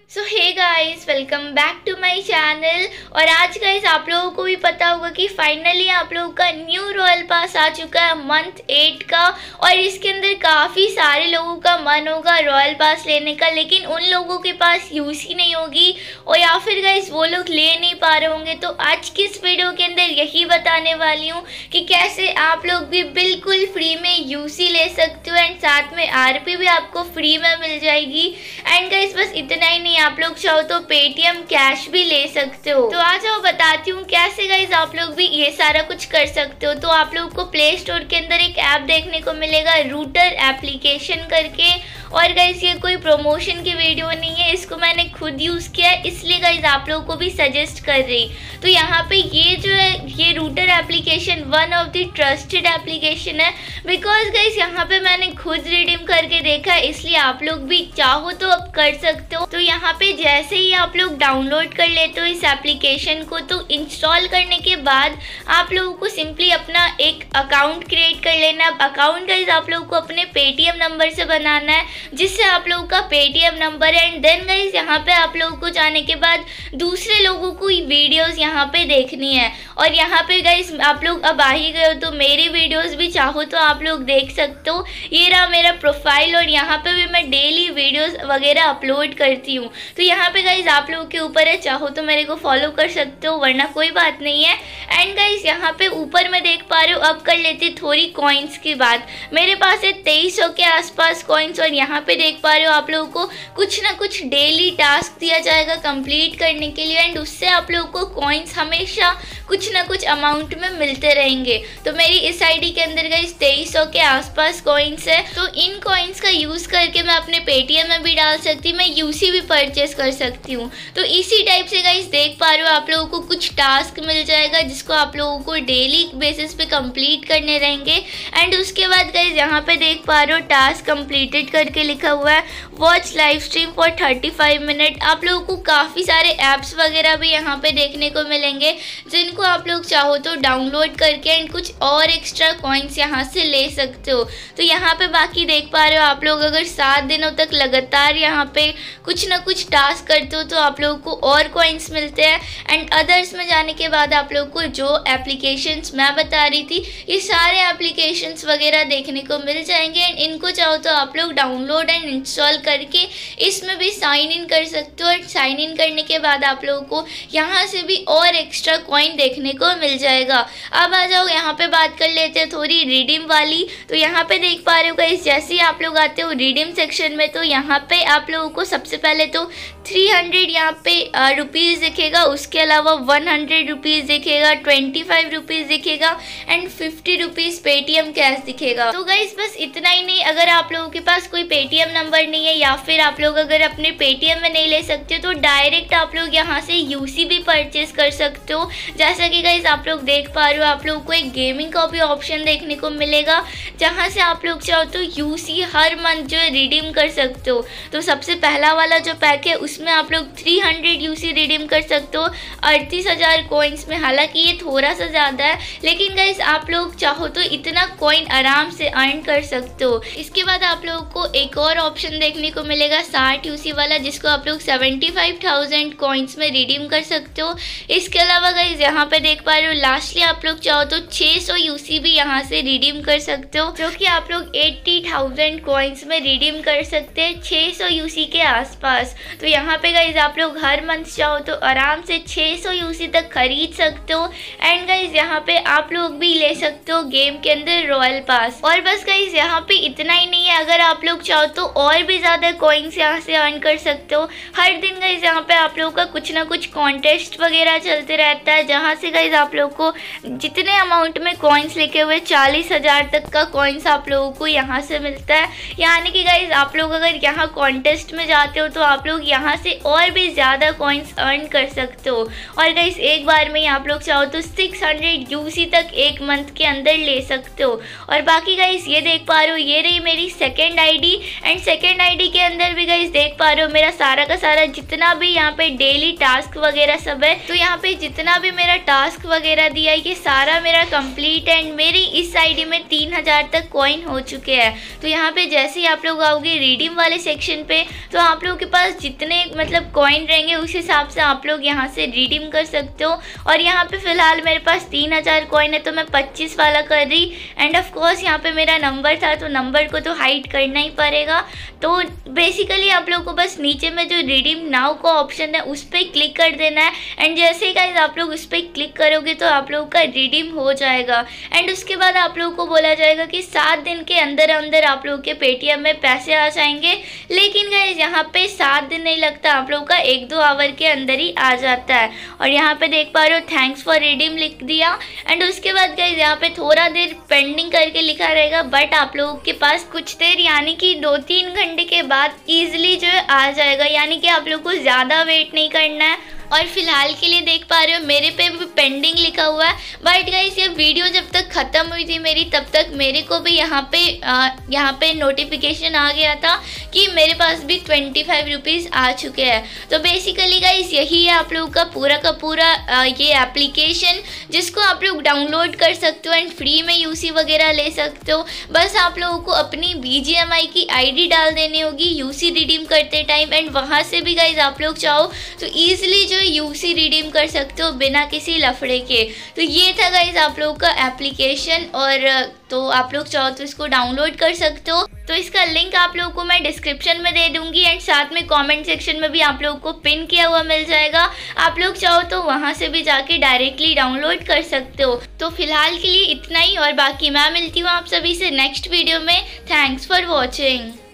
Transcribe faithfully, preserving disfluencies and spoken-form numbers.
So hey guys, welcome back to my channel. और आज guys आप लोगों को भी पता होगा कि फाइनली आप लोगों का न्यू रॉयल पास आ चुका है मंथ एट का। और इसके अंदर काफ़ी सारे लोगों का मन होगा रॉयल पास लेने का, लेकिन उन लोगों के पास यूज़ ही नहीं होगी और या फिर गाइस वो लोग ले नहीं पा रहे होंगे। तो आज की इस वीडियो के अंदर यही बताने वाली हूँ कि कैसे आप लोग भी बिल्कुल फ्री में यूसी ले सकते हो एंड साथ में आरपी भी आपको फ्री में मिल जाएगी। एंड गाइस बस इतना ही नहीं, आप लोग चाहो तो पेटीएम कैश भी ले सकते हो। तो आज मैं बताती हूँ कैसे गाइस आप लोग भी ये सारा कुछ कर सकते हो। तो आप लोग को प्ले स्टोर के अंदर एक ऐप देखने को मिलेगा रूटर एप्लीकेशन करके। और गाइस ये कोई प्रमोशन की वीडियो नहीं है, इसको मैंने खुद यूज़ किया है, इसलिए गाइस आप लोगों को भी सजेस्ट कर रही। तो यहाँ पे ये जो है ये router application one of the trusted application है, बिकॉज गाइस यहाँ पे मैंने खुद रिडीम करके देखा है, इसलिए आप लोग भी चाहो तो अब कर सकते हो। तो यहाँ पे जैसे ही आप लोग डाउनलोड कर लेते हो इस एप्लीकेशन को, तो इंस्टॉल करने के बाद आप लोगों को सिंपली अपना एक अकाउंट क्रिएट कर लेना है। अकाउंट गाइस आप लोगों को अपने पेटीएम नंबर से बनाना है, जिससे आप लोगों का पेटीएम नंबर है। एंड देन गाइस यहाँ पे आप लोगों को जाने के बाद दूसरे लोगों को वीडियोस यहाँ पे देखनी है। और यहाँ पे गाइस आप लोग अब आ ही गए हो, तो मेरी वीडियोस भी चाहो तो आप लोग देख सकते हो। ये रहा मेरा प्रोफाइल और यहाँ पे भी मैं डेली वीडियोस वगैरह अपलोड करती हूँ। तो यहाँ पे गाइस आप लोगों के ऊपर है, चाहो तो मेरे को फॉलो कर सकते हो, वरना कोई बात नहीं है। एंड गाइस यहाँ पे ऊपर में देख पा रहे हो, अब कर लेती थोड़ी कॉइन्स की बात। मेरे पास है तेईस सौ के आसपास कॉइन्स और यहाँ पे देख पा रहे हो आप लोगों को कुछ ना कुछ डेली टास्क दिया जाएगा कंप्लीट करने के लिए। एंड उससे आप लोगों को कॉइन्स हमेशा कुछ ना कुछ अमाउंट में मिलते रहेंगे। तो मेरी इस आईडी के अंदर गाइस तेईस सौ के आसपास कॉइन्स है। तो इन कॉइन्स का यूज़ करके मैं अपने पेटीएम में भी डाल सकती हूँ, मैं यूसी भी परचेस कर सकती हूँ। तो इसी टाइप से गाइस देख पा रहे हो आप लोगों को कुछ टास्क मिल जाएगा, जिसको आप लोगों को डेली बेसिस पे कंप्लीट करने रहेंगे। एंड उसके बाद गाइस यहाँ पे देख पा रहे हो टास्क कंप्लीटेड करके लिखा हुआ है, watch live stream for thirty five minute. आप लोगों को काफ़ी सारे ऐप्स वगैरह भी यहाँ पे देखने को मिलेंगे, जिनको आप लोग चाहो तो डाउनलोड करके एंड कुछ और एक्स्ट्रा कॉइन्स यहाँ से ले सकते हो। तो यहाँ पे बाकी देख पा रहे हो आप लोग अगर सात दिनों तक लगातार यहाँ पे कुछ ना कुछ टास्क करते हो तो आप लोगों को और कॉइन्स मिलते हैं। एंड अदर्स में जाने के बाद आप लोग को जो एप्लीकेशंस मैं बता रही थी, ये सारे एप्लीकेशंस वगैरह देखने को मिल जाएंगे। एंड इनको चाहो तो आप लोग डाउनलोड एंड इंस्टॉल करके इसमें भी साइन इन कर सकते हो। और साइन इन करने के बाद आप लोगों को यहाँ से भी और एक्स्ट्रा कॉइन देखने को मिल जाएगा। अब आ जाओ यहाँ पे बात कर लेते हैं थोड़ी रिडीम वाली। तो यहाँ पे देख पा रहे हो गाइस, जैसे ही आप लोग आते हो रिडीम सेक्शन में, तो यहाँ पे आप लोगों को सबसे पहले तो थ्री हंड्रेड यहाँ पे रुपीज़ दिखेगा, उसके अलावा वन हंड्रेड रुपीज़ दिखेगा, ट्वेंटी फाइव रुपीज़ दिखेगा and fifty rupees Paytm cash दिखेगा। तो गाइस बस इतना ही नहीं, अगर आप लोगों के पास कोई पेटीएम नंबर नहीं है या फिर आप लोग अगर अपने पेटीएम में नहीं ले सकते तो डायरेक्ट आप लोग यहाँ से यूसी भी परचेज कर सकते हो। जैसा कि गाइस आप लोग देख पा रहे हो आप लोगों को एक गेमिंग का भी ऑप्शन देखने को मिलेगा, जहाँ से आप लोग चाहो तो यूसी हर मंथ जो है रिडीम कर सकते हो। तो सबसे पहला वाला जो पैक है उसमें आप लोग थ्री हंड्रेड यूसी रिडीम कर सकते हो अड़तीस हज़ार कॉइन्स में। हालांकि ये थोड़ा सा ज़्यादा है, लेकिन गाइस आप लोग चाहो तो इतना कॉइन आराम से अर्न कर सकते हो। इसके बाद आप लोगों को एक और ऑप्शन देखने को मिलेगा साठ यूसी वाला, जिसको आप लोग सेवेंटी फाइव थाउजेंड कॉइन्स में रिडीम कर सकते हो। इसके अलावा गाइस यहाँ पे देख पा रहे हो लास्टली आप लोग चाहो तो छह सौ यूसी भी यहाँ से रिडीम कर सकते हो, जो कि आप लोग अस्सी हज़ार कॉइन्स में रिडीम कर सकते हैं छह सौ यूसी के आसपास। तो यहाँ पे गाइस आप लोग हर मंथ चाहो तो आराम से छह सौ यूसी तक खरीद सकते हो। एंड गाइस यहाँ पे आप लोग भी ले सकते हो गेम के अंदर रॉयल पास। और बस गाइस यहाँ पे इतना ही नहीं है, अगर आप लोग चाहो तो और भी ज़्यादा कॉइन्स यहाँ से अर्न कर सकते हो। हर दिन गाइस यहाँ पे आप लोगों का कुछ ना कुछ कॉन्टेस्ट वगैरह चलते रहता है, जहाँ से गाइस आप लोग को जितने अमाउंट में कॉइन्स लिखे हुए चालीस हज़ार तक का कॉइन्स आप लोगों को यहाँ से मिलता है। यानी कि गाइस आप लोग अगर यहाँ कॉन्टेस्ट में जाते हो तो आप लोग यहाँ से और भी ज़्यादा कॉइन्स अर्न कर सकते हो। और गाइस एक बार में ही आप लोग चाहो तो सिक्स हंड्रेड यूसी तक एक मंथ के अंदर ले सकते हो। और बाकी गाइस ये देख पा रहे हो, ये रही मेरी second ID. And second ID ID के अंदर भी गाइस देख पा रहे हो मेरा सारा का सारा जितना भी यहाँ पे डेली टास्क वगैरह सब है, तो यहाँ पे जितना भी मेरा टास्क वगैरह दिया है ये सारा मेरा कंप्लीट है एंड मेरी इस आईडी में तीन हजार तक कॉइन हो चुके हैं। तो यहाँ पे जैसे ही आप लोग आओगे रिडीम वाले सेक्शन पे तो आप लोगों के पास जितने मतलब कॉइन रहेंगे उस हिसाब से आप लोग यहाँ से रिडीम कर सकते हो। और यहाँ पे फिलहाल मेरे पास तीन हजार कॉइन है तो मैं पच्चीस वाला कर रही एंड ऑफ कोर्स यहाँ पे मेरा नंबर था तो नंबर को तो हाइड करना ही पड़ेगा। तो बेसिकली आप लोग को बस नीचे में जो रिडीम नाउ का ऑप्शन है उस पर क्लिक कर देना है एंड जैसे ही गाइस आप लोग उस पर क्लिक करोगे तो आप लोगों का रिडीम हो जाएगा एंड उसके बाद आप लोगों को बोला जाएगा कि सात दिन के अंदर अंदर आप लोगों के पेटीएम में पैसे आ जाएंगे। लेकिन गाइस यहाँ पे सात दिन नहीं लगता, आप लोगों का एक दो आवर के अंदर ही आ जाता है। और यहाँ पे देख पा रहे हो थैंक्स फॉर रिडीम लिख दिया एंड उसके बाद गाइस यहाँ पे थोड़ा देर पेंडिंग करके लिखा रहेगा, बट आप लोगों के पास कुछ देर यानी कि दो तीन घंटे के बाद ईजिली जो है आ जाएगा, यानी कि आप लोग को ज़्यादा वेट नहीं करना है। और फिलहाल के लिए देख पा रहे हो मेरे पे भी पेंडिंग लिखा हुआ है, बट गाइस ये वीडियो जब तक ख़त्म हुई थी मेरी तब तक मेरे को भी यहाँ पे यहाँ पे नोटिफिकेशन आ गया था कि मेरे पास भी ट्वेंटी फाइव रुपीज़ आ चुके हैं। तो बेसिकली गाइस यही है आप लोगों का पूरा का पूरा आ, ये एप्लीकेशन जिसको आप लोग डाउनलोड कर सकते हो एंड फ्री में यूसी वगैरह ले सकते हो। बस आप लोगों को अपनी बीजीएमआई की आईडी डाल देनी होगी यूसी रिडीम करते टाइम एंड वहाँ से भी गाइस आप लोग चाहो तो ईजिली जो यूसी रिडीम कर सकते हो बिना किसी लफड़े के। तो ये था गाइस आप लोगों का एप्लीकेशन और तो आप लोग चाहो तो इसको डाउनलोड कर सकते हो। तो इसका लिंक आप लोगों को मैं डिस्क्रिप्शन में दे दूंगी एंड साथ में कमेंट सेक्शन में भी आप लोगों को पिन किया हुआ मिल जाएगा। आप लोग चाहो तो वहां से भी जाके डायरेक्टली डाउनलोड कर सकते हो। तो फिलहाल के लिए इतना ही और बाकी मैं मिलती हूँ आप सभी से नेक्स्ट वीडियो में। Thanks for watching.